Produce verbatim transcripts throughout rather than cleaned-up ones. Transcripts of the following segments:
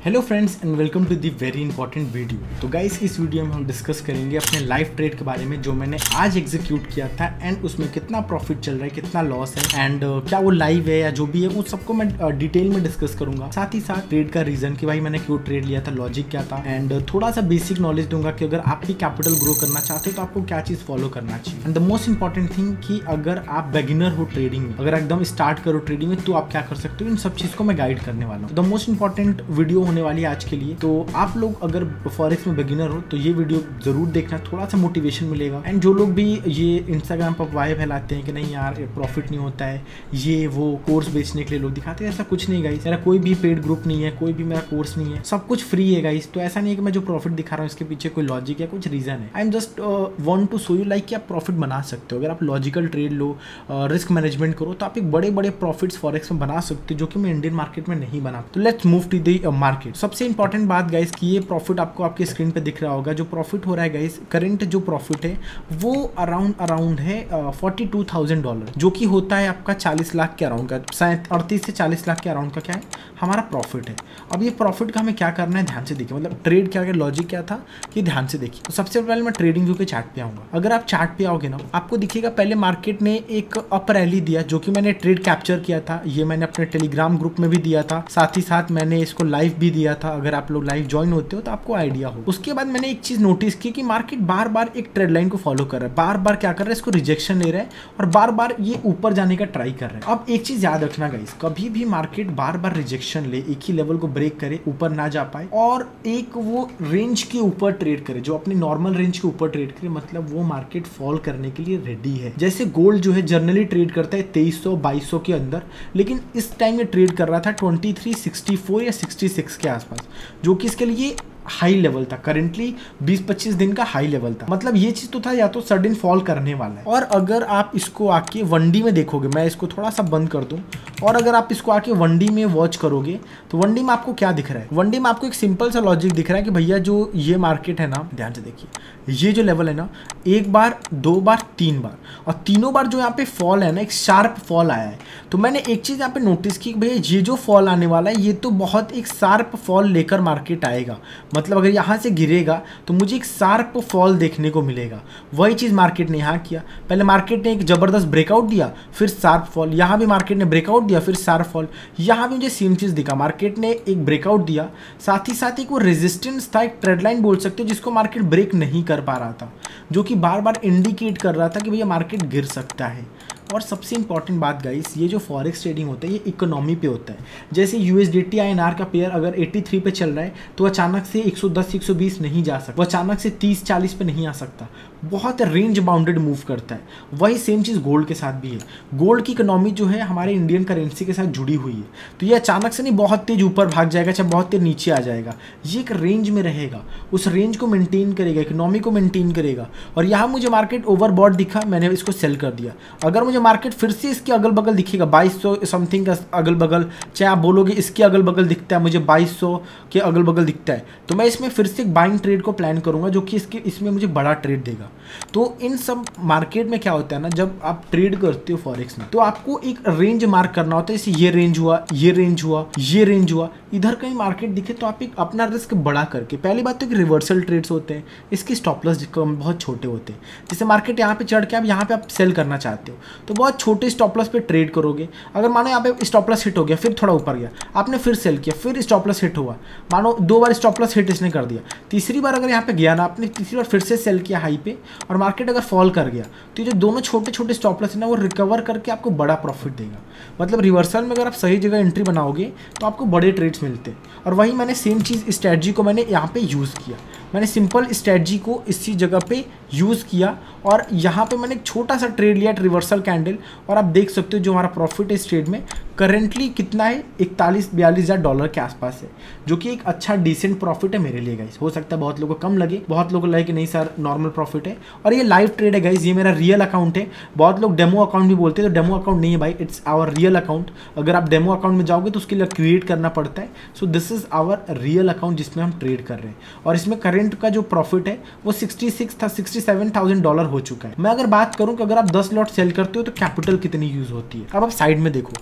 Hello friends and welcome to the very important video. तो guys इस video में हम डिस्कस करेंगे अपने लाइव ट्रेड के बारे में जो मैंने आज एग्जीक्यूट किया था एंड उसमें कितना प्रॉफिट चल रहा है, कितना लॉस है एंड uh, क्या वो लाइव है या जो भी है वो सबको मैं डिटेल uh, में डिस्कस करूंगा। साथ ही साथ ट्रेड का रीजन कि भाई मैंने क्यों ट्रेड लिया था, लॉजिक क्या था एंड uh, थोड़ा सा बेसिक नॉलेज दूंगा कि अगर आप भी कैपिटल ग्रो करना चाहते हो तो आपको क्या चीज फॉलो करना चाहिए। And the most important thing कि अगर आप बिगिनर हो ट्रेडिंग में, अगर एकदम स्टार्ट करो ट्रेडिंग में तो आप क्या कर सकते हो, इन सब चीज को मैं गाइड करने वाला हूँ। द मोस्ट इंपॉर्टेंट वीडियो होने वाली है आज के लिए। तो आप लोग अगर फॉरेक्स में बिगिनर हो तो ये वीडियो जरूर देखना, थोड़ा सा मोटिवेशन मिलेगा। एंड जो लोग भी ये इंस्टाग्राम पर वाइब फैलाते हैं कि नहीं यार प्रॉफिट नहीं होता है, ये वो कोर्स बेचने के लिए लोग दिखाते हैं, ऐसा कुछ नहीं गाइस। मेरा कोई भी पेड ग्रुप नहीं है, कोई भी मेरा कोर्स नहीं है, सब कुछ फ्री है गाइस। तो ऐसा नहीं है कि मैं जो प्रॉफिट दिखा रहा हूँ इसके पीछे कोई लॉजिक या कुछ रीजन है। I am just want to show you like कि आप प्रॉफिट बना सकते हो। अगर आप लॉजिकल ट्रेड लो, रिस्क मैनेजमेंट करो तो आप एक बड़े बड़े प्रॉफिट्स फॉरेक्स में बना सकते हो जो कि मैं इंडियन मार्केट में नहीं बना। तो let's move to the market. सबसे इंपॉर्टेंट बात गाइस कि ये प्रॉफिट आपको आपके स्क्रीन पे दिख रहा होगा। जो प्रॉफिट हो रहा है गाइस, करंट जो प्रॉफिट है वो अराउंड अराउंड है फोर्टी टू थाउजेंड डॉलर, जो कि होता है आपका चालीस लाख के अराउंड का, शायद अड़तीस से चालीस लाख के अराउंड का क्या है हमारा प्रॉफिट है। अब ये प्रॉफिट का हमें क्या करना है, ध्यान से देखिए। मतलब ट्रेड क्या, लॉजिक क्या था कि ध्यान से देखिए। तो सबसे पहले मैं ट्रेडिंग व्यू के चार्ट पे आऊंगा। अगर आप चार्ट पे आओगे ना, आपको दिखेगा पहले मार्केट ने एक अप रैली दिया जो कि मैंने ट्रेड कैप्चर किया था। ये मैंने अपने टेलीग्राम ग्रुप में भी दिया था, साथ ही साथ मैंने इसको लाइव भी दिया था। अगर आप लोग लाइव ज्वाइन होते हो तो आपको आइडिया हो। उसके बाद मैंने एक चीज नोटिस की कि मार्केट बार बार एक ट्रेड लाइन को फॉलो कर रहा है, बार बार क्या कर रहा है, इसको रिजेक्शन ले रहा है और बार बार ये ऊपर जाने का ट्राई कर रहा है। अब एक चीज याद रखना गाइस, कभी भी मार्केट बार बार रिजेक्शन ले, एक ही लेवल को ब्रेक करे, ऊपर ना जा पाए और एक वो रेंज के ऊपर ट्रेड करे, जो अपनी नॉर्मल रेंज के ऊपर ट्रेड करे, मतलब वो मार्केट फॉल करने के लिए रेडी है। जैसे गोल्ड जो है जनरली ट्रेड करता है तेईस सौ बाईस सौ के अंदर, लेकिन इस टाइम ये ट्रेड कर रहा था ट्वेंटी थ्री सिक्सटी फोर या सिक्सटी सिक्स के आसपास, जो कि इसके लिए हाई लेवल था। करेंटली बीस पच्चीस दिन का हाई लेवल था। मतलब ये चीज तो था या तो सडन फॉल करने वाला है। और अगर आप इसको आके वनडी में देखोगे, मैं इसको थोड़ा सा बंद कर दूं, और अगर आप इसको आके वनडी में वॉच करोगे तो वनडी में आपको क्या दिख रहा है, वनडी में आपको एक सिंपल सा लॉजिक दिख रहा है कि भैया जो ये मार्केट है ना, ध्यान से देखिए, ये जो लेवल है ना, एक बार, दो बार, तीन बार, और तीनों बार जो यहाँ पे फॉल है ना, एक शार्प फॉल आया है। तो मैंने एक चीज यहाँ पे नोटिस की, भैया ये जो फॉल आने वाला है ये तो बहुत एक शार्प फॉल लेकर मार्केट आएगा। मतलब अगर यहाँ से गिरेगा तो मुझे एक शार्प फॉल देखने को मिलेगा। वही चीज मार्केट ने यहाँ किया। पहले मार्केट ने एक जबरदस्त ब्रेकआउट दिया, फिर शार्प फॉल। यहाँ भी मार्केट ने ब्रेकआउट दिया, फिर शार्प फॉल। यहाँ भी मुझे सेम चीज दिखा, मार्केट ने एक ब्रेकआउट दिया, साथ ही साथ एक वो रेजिस्टेंस था, एक ट्रेड लाइन बोल सकते हो, जिसको मार्केट ब्रेक नहीं कर पा रहा था, जो कि बार बार इंडिकेट कर रहा था कि भैया मार्केट गिर सकता है। और सबसे इंपॉर्टेंट बात गाइस, ये जो फॉरेक्स ट्रेडिंग होता है ये इकोनॉमी पे होता है। जैसे यूएसडीटी आईएनआर का पेयर अगर तिरासी पे चल रहा है तो अचानक से एक सौ दस एक सौ बीस नहीं जा सकता, वो अचानक से तीस चालीस पे नहीं आ सकता, बहुत रेंज बाउंडेड मूव करता है। वही सेम चीज़ गोल्ड के साथ भी है। गोल्ड की इकोनॉमी जो है हमारे इंडियन करेंसी के साथ जुड़ी हुई है, तो ये अचानक से नहीं बहुत तेज ऊपर भाग जाएगा, चाहे बहुत तेज नीचे आ जाएगा। ये एक रेंज में रहेगा, उस रेंज को मेंटेन करेगा, इकोनॉमी को मेंटेन करेगा। और यहाँ मुझे मार्केट ओवरबॉट दिखा, मैंने इसको सेल कर दिया। अगर मुझे मार्केट फिर से इसके अगल बगल दिखेगा, बाईस सौ समथिंग का अगल बगल, चाहे आप बोलोगे इसके अगल बगल दिखता है, मुझे बाईस सौ के अगल बगल दिखता है, तो मैं इसमें फिर से एक बाइंग ट्रेड को प्लान करूंगा जो कि इसके इसमें मुझे बड़ा ट्रेड देगा। तो इन सब मार्केट में क्या होता है ना, जब आप ट्रेड करते हो फॉरेक्स में तो आपको एक रेंज मार्क करना होता है। जैसे ये रेंज हुआ, ये रेंज हुआ, ये रेंज हुआ, इधर कहीं मार्केट दिखे तो आप एक अपना रिस्क बड़ा करके, पहली बात तो कि रिवर्सल ट्रेड्स होते हैं, इसकी स्टॉप लॉस बहुत छोटे होते हैं। जैसे मार्केट यहाँ पे चढ़ के आप यहाँ पे आप सेल करना चाहते हो तो बहुत छोटे स्टॉप लॉस पे ट्रेड करोगे। अगर मानो यहाँ पे स्टॉप लॉस हिट हो गया, फिर थोड़ा ऊपर गया, आपने फिर सेल किया, फिर स्टॉप लॉस हिट हुआ, मानो दो बार स्टॉप लॉस हिट इसने कर दिया, तीसरी बार अगर यहाँ पे गया ना, आपने तीसरी बार फिर से सेल किया हाई पे और मार्केट अगर फॉल कर गया तो ये जो दोनों छोटे छोटे स्टॉप लॉस है ना, वो रिकवर करके आपको बड़ा प्रॉफिट देगा। मतलब रिवर्सल में अगर आप सही जगह एंट्री बनाओगे तो आपको बड़े ट्रेड्स मिलते हैं। और वही मैंने सेम चीज़ स्ट्रेटजी को मैंने यहाँ पे यूज़ किया, मैंने सिंपल स्ट्रेटजी को इसी जगह पे यूज़ किया और यहाँ पे मैंने एक छोटा सा ट्रेड लिया, रिवर्सल कैंडल, और आप देख सकते हो जो हमारा प्रॉफिट है इस ट्रेड में करेंटली कितना है, इकतालीस बयालीस हज़ार डॉलर के आसपास है, जो कि एक अच्छा डिसेंट प्रॉफिट है मेरे लिए गाइस। हो सकता है बहुत लोगों को कम लगे, बहुत लोगों को लगे कि नहीं सर नॉर्मल प्रॉफिट है। और ये लाइव ट्रेड है गाइस, ये मेरा रियल अकाउंट है। बहुत लोग डेमो अकाउंट भी बोलते हैं, तो डेमो अकाउंट नहीं है भाई, इट्स आवर रियल अकाउंट। अगर आप डेमो अकाउंट में जाओगे तो उसके लिए क्रिएट करना पड़ता है। So this is our real account जिसमें हम ट्रेड कर रहे हैं, और इसमें करंट का जो प्रॉफिट है वो सिक्सटी सिक्स था सिक्सटी सेवन थाउजेंड डॉलर हो चुका है। मैं अगर बात करूं कि अगर आप दस लॉट सेल करते हो तो कैपिटल कितनी यूज होती है, अब आप साइड में देखो,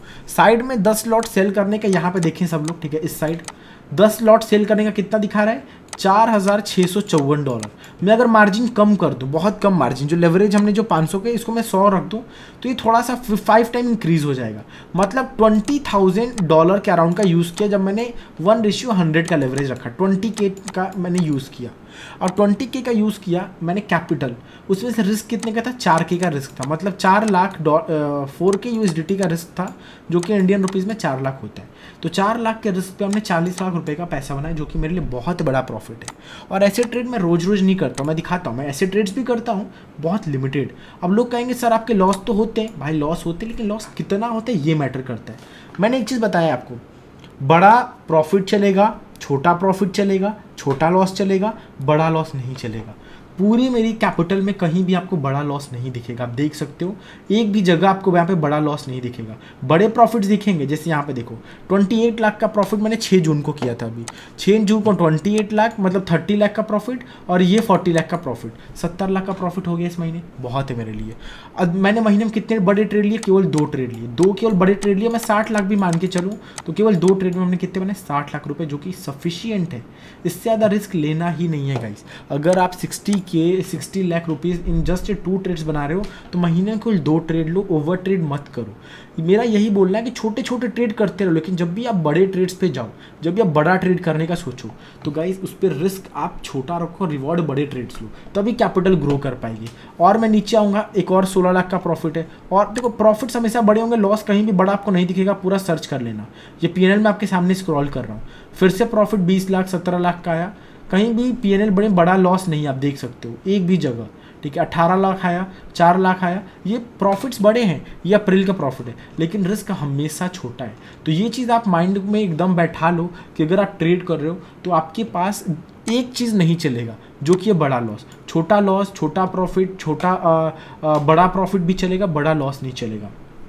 साइड में दस लॉट सेल करने का, यहाँ पे देखें सब लोग, ठीक है, इस साइड दस लॉट सेल करने का कितना दिखा रहा है, चार हज़ार छः सौ चौवन डॉलर। मैं अगर मार्जिन कम कर दूँ, बहुत कम मार्जिन, जो लेवरेज हमने जो पाँच सौ के, इसको मैं सौ रख दूँ तो ये थोड़ा सा फाइव टाइम इंक्रीज़ हो जाएगा। मतलब ट्वेंटी थाउजेंड डॉलर के अराउंड का यूज़ किया जब मैंने वन रेशियो हंड्रेड का लेवरेज रखा, ट्वेंटी के का मैंने यूज़ किया और ट्वेंटी के का यूज़ किया मैंने कैपिटल, उसमें से रिस्क कितने का था, चार के का रिस्क था, मतलब चार लाख फोर के यूएसडीटी का रिस्क था, जो कि इंडियन रुपीज़ में चार लाख होता है। तो चार लाख के रिस्क पे हमने चालीस लाख रुपए का पैसा बनाया, जो कि मेरे लिए बहुत बड़ा प्रॉफिट है। और ऐसे ट्रेड मैं रोज़ रोज़ नहीं करता हूँ, मैं दिखाता हूँ, मैं ऐसे ट्रेड्स भी करता हूँ, बहुत लिमिटेड। अब लोग कहेंगे सर आपके लॉस तो होते हैं, भाई लॉस होते हैं, लेकिन लॉस कितना होता है ये मैटर करता है। मैंने एक चीज़ बताया आपको, बड़ा प्रॉफिट चलेगा, छोटा प्रॉफिट चलेगा, छोटा लॉस चलेगा, बड़ा लॉस नहीं चलेगा। पूरी मेरी कैपिटल में कहीं भी आपको बड़ा लॉस नहीं दिखेगा, आप देख सकते हो, एक भी जगह आपको यहाँ पे बड़ा लॉस नहीं दिखेगा। बड़े प्रॉफिट्स दिखेंगे, जैसे यहाँ पे देखो अट्ठाईस लाख का प्रॉफिट मैंने छह जून को किया था, अभी छह जून को अट्ठाईस लाख मतलब तीस लाख का प्रॉफिट, और ये चालीस लाख का प्रॉफिट, सत्तर लाख का प्रॉफिट हो गया इस महीने, बहुत है मेरे लिए। अब मैंने महीने में कितने बड़े ट्रेड लिए, केवल दो ट्रेड लिए, दो केवल बड़े ट्रेड लिए, मैं साठ लाख भी मान के चलूँ तो केवल दो ट्रेड में हमने कितने बने, साठ लाख रुपये, जो कि सफिशियंट है। इससे ज़्यादा रिस्क लेना ही नहीं है गाइस। अगर आप सिक्सटी के sixty lakh rupees in just two trades बना रहे हो तो महीने में कुल दो ट्रेड लो, ओवर ट्रेड मत करो। मेरा यही बोलना है कि छोटे छोटे ट्रेड करते रहो, लेकिन जब भी आप बड़े ट्रेड्स पे जाओ, जब भी आप बड़ा ट्रेड करने का सोचो, तो गाइस उस पर रिस्क आप छोटा रखो, रिवॉर्ड बड़े ट्रेड्स लो, तभी कैपिटल ग्रो कर पाएगी। और मैं नीचे आऊँगा, एक और सोलह लाख का प्रॉफिट है। और देखो प्रॉफिट्स हमेशा बड़े होंगे, लॉस कहीं भी बड़ा आपको नहीं दिखेगा, पूरा सर्च कर लेना। ये पी एन एल में आपके सामने स्क्रॉल कर रहा हूँ, फिर से प्रॉफिट बीस लाख सत्रह लाख का आया, कहीं भी पी एन एल बड़े बड़ा लॉस नहीं, आप देख सकते हो एक भी जगह, ठीक है। अठारह लाख आया, चार लाख आया, ये प्रॉफिट्स बड़े हैं, ये अप्रैल का प्रॉफिट है, लेकिन रिस्क हमेशा छोटा है। तो ये चीज़ आप माइंड में एकदम बैठा लो कि अगर आप ट्रेड कर रहे हो तो आपके पास एक चीज़ नहीं चलेगा, जो कि है बड़ा लॉस। छोटा लॉस, छोटा प्रॉफिट, छोटा आ, आ, बड़ा प्रॉफिट भी चलेगा, बड़ा लॉस नहीं चलेगा।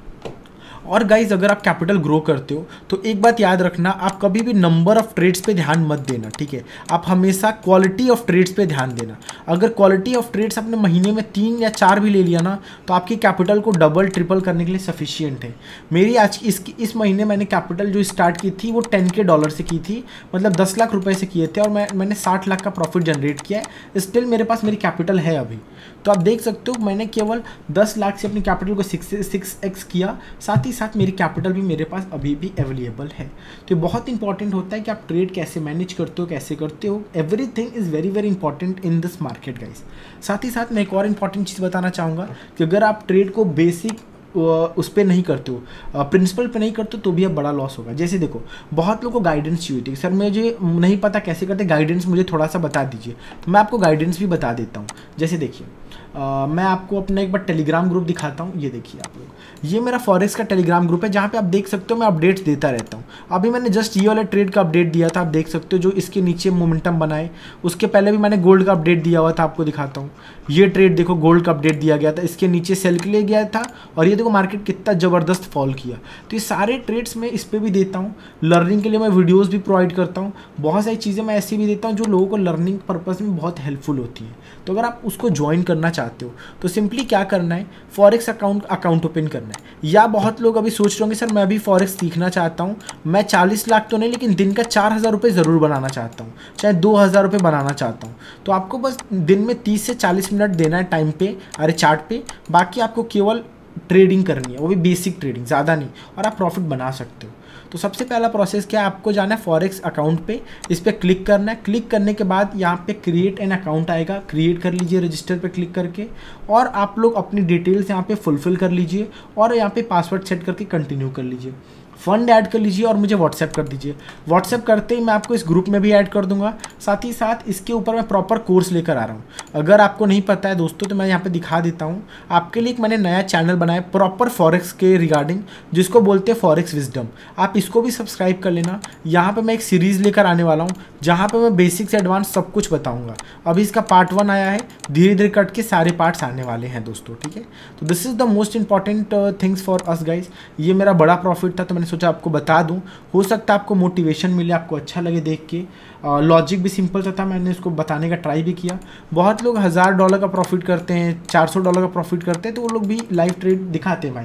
और गाइज अगर आप कैपिटल ग्रो करते हो तो एक बात याद रखना, आप कभी भी नंबर ऑफ ट्रेड्स पे ध्यान मत देना, ठीक है। आप हमेशा क्वालिटी ऑफ ट्रेड्स पे ध्यान देना। अगर क्वालिटी ऑफ ट्रेड्स आपने महीने में तीन या चार भी ले लिया ना, तो आपकी कैपिटल को डबल ट्रिपल करने के लिए सफिशियंट है। मेरी आज की इस इस महीने मैंने कैपिटल जो स्टार्ट की थी वो टेन के डॉलर से की थी, मतलब दस लाख रुपये से किए थे, और मैं मैंने साठ लाख का प्रॉफिट जनरेट किया है। स्टिल मेरे पास मेरी कैपिटल है अभी, तो आप देख सकते हो मैंने केवल दस लाख से अपनी कैपिटल को सिक्स सिक्स एक्स किया, साथ ही साथ मेरी कैपिटल भी मेरे पास अभी भी अवेलेबल है। तो ये बहुत इंपॉर्टेंट होता है कि आप ट्रेड कैसे मैनेज करते हो, कैसे करते हो। Everything is very very important in this market guys. साथ ही साथ मैं एक और इंपॉर्टेंट चीज़ बताना चाहूँगा कि अगर आप ट्रेड को बेसिक उस पर नहीं करते हो, प्रिंसिपल पे नहीं करते हो, तो भी अब बड़ा लॉस होगा। जैसे देखो बहुत लोगों को गाइडेंस चाहिए होती है, सर मुझे नहीं पता कैसे करते, गाइडेंस मुझे थोड़ा सा बता दीजिए। तो मैं आपको गाइडेंस भी बता देता हूँ। जैसे देखिए Uh, मैं आपको अपना एक बार टेलीग्राम ग्रुप दिखाता हूँ। ये देखिए आप लोग, ये मेरा फॉरेक्स का टेलीग्राम ग्रुप है, जहाँ पे आप देख सकते हो मैं अपडेट्स देता रहता हूँ। अभी मैंने जस्ट ये वाला ट्रेड का अपडेट दिया था, आप देख सकते हो, जो इसके नीचे मोमेंटम बनाए। उसके पहले भी मैंने गोल्ड का अपडेट दिया हुआ था, आपको दिखाता हूँ। ये ट्रेड देखो, गोल्ड का अपडेट दिया गया था, इसके नीचे सेल के लिए गया था, और ये देखो मार्केट कितना ज़बरदस्त फॉल किया। तो ये सारे ट्रेड्स मैं इस पर भी देता हूँ। लर्निंग के लिए मैं वीडियोज़ भी प्रोवाइड करता हूँ। बहुत सारी चीज़ें मैं ऐसी भी देता हूँ जो लोगों को लर्निंग पर्पज़ में बहुत हेल्पफुल होती है। तो अगर आप उसको ज्वाइन करना चाहते हो तो सिंपली क्या करना है, फॉरेक्स अकाउंट अकाउंट ओपन करना है। या बहुत लोग अभी सोच रहे होंगे सर मैं अभी फॉरेक्स सीखना चाहता हूँ, मैं चालीस लाख तो नहीं लेकिन दिन का चार हज़ार रुपये ज़रूर बनाना चाहता हूँ, चाहे दो हज़ार रुपये बनाना चाहता हूँ। तो आपको बस दिन में तीस से चालीस मिनट देना है टाइम पे, अरे चार्ट पे। बाकी आपको केवल ट्रेडिंग करनी है, वो भी बेसिक ट्रेडिंग, ज़्यादा नहीं, और आप प्रॉफिट बना सकते हो। तो सबसे पहला प्रोसेस क्या है, आपको जाना है फॉरेक्स अकाउंट पे, इस पर क्लिक करना है। क्लिक करने के बाद यहाँ पे क्रिएट एन अकाउंट आएगा, क्रिएट कर लीजिए रजिस्टर पे क्लिक करके, और आप लोग अपनी डिटेल्स यहाँ पे फुलफिल कर लीजिए, और यहाँ पे पासवर्ड सेट करके कंटिन्यू कर लीजिए। फंड ऐड कर लीजिए और मुझे व्हाट्सएप कर दीजिए। व्हाट्सएप करते ही मैं आपको इस ग्रुप में भी ऐड कर दूंगा। साथ ही साथ इसके ऊपर मैं प्रॉपर कोर्स लेकर आ रहा हूँ। अगर आपको नहीं पता है दोस्तों तो मैं यहाँ पे दिखा देता हूँ आपके लिए। एक मैंने नया चैनल बनाया प्रॉपर फॉरेक्स के रिगार्डिंग, जिसको बोलते हैं फॉरेक्स विजडम। आप इसको भी सब्सक्राइब कर लेना। यहाँ पर मैं एक सीरीज़ लेकर आने वाला हूँ जहाँ पर मैं बेसिक से एडवांस सब कुछ बताऊँगा। अभी इसका पार्ट वन आया है, धीरे धीरे कट के सारे पार्ट्स आने वाले हैं दोस्तों, ठीक है। तो this is the most important things for us guys. ये मेरा बड़ा प्रॉफिट था तो मैंने सोचा आपको बता दूं, हो सकता है आपको मोटिवेशन मिले, आपको अच्छा लगे देख के। लॉजिक भी सिंपल सा था, मैंने इसको बताने का ट्राई भी किया। बहुत लोग हज़ार डॉलर का प्रॉफिट करते हैं, चार सौ डॉलर का प्रॉफिट करते हैं, तो वो लोग भी लाइव ट्रेड दिखाते हैं भाई।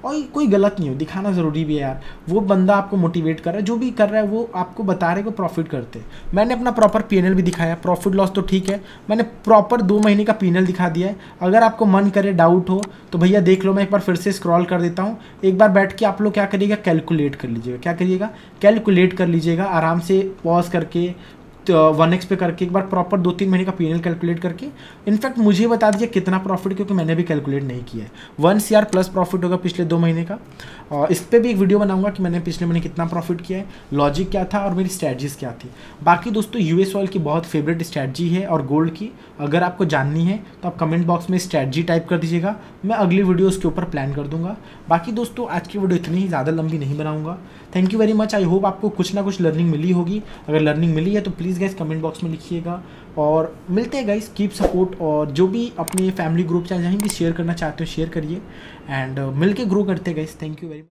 और कोई गलत नहीं हो, दिखाना ज़रूरी भी है यार। वो बंदा आपको मोटिवेट कर रहा है, जो भी कर रहा है वो आपको बता रहे को प्रॉफिट करते हैं। मैंने अपना प्रॉपर पी एन एल भी दिखाया, प्रॉफिट लॉस तो ठीक है, मैंने प्रॉपर दो महीने का पी एन एल दिखा दिया है। अगर आपको मन करे, डाउट हो तो भैया देख लो, मैं एक बार फिर से स्क्रॉल कर देता हूँ। एक बार बैठ के आप लोग क्या करिएगा, कैलकुलेट कर लीजिएगा। क्या करिएगा, कैलकुलेट कर लीजिएगा आराम से, पॉज करके वन एक्स पे करके एक बार प्रॉपर दो तीन महीने का पी एन एल कैलकुलेट करके। इनफैक्ट मुझे बता दीजिए कितना प्रॉफिट, क्योंकि मैंने भी कैलकुलेट नहीं किया है। One C R plus profit होगा पिछले दो महीने का। और इस पर भी एक वीडियो बनाऊंगा कि मैंने पिछले महीने कितना प्रॉफिट किया है, लॉजिक क्या था और मेरी स्ट्रैटेजीज क्या थी। बाकी दोस्तों यूएस ऑयल की बहुत फेवरेट स्ट्रैटेजी है और गोल्ड की, अगर आपको जाननी है तो आप कमेंट बॉक्स में स्ट्रैटेजी टाइप कर दीजिएगा, मैं अगली वीडियो उसके ऊपर प्लान कर दूंगा। बाकी दोस्तों आज की वीडियो इतनी ही, ज़्यादा लंबी नहीं बनाऊंगा। Thank you very much, I hope आपको कुछ ना कुछ लर्निंग मिली होगी। अगर लर्निंग मिली है तो प्लीज़ गाइस कमेंट बॉक्स में लिखिएगा। और मिलते हैं गाइस, कीप सपोर्ट, और जो भी अपने फैमिली ग्रुप चाहे जहीं भी शेयर करना चाहते हो शेयर करिए, एंड मिलके ग्रो करते हैं guys. Thank you very much.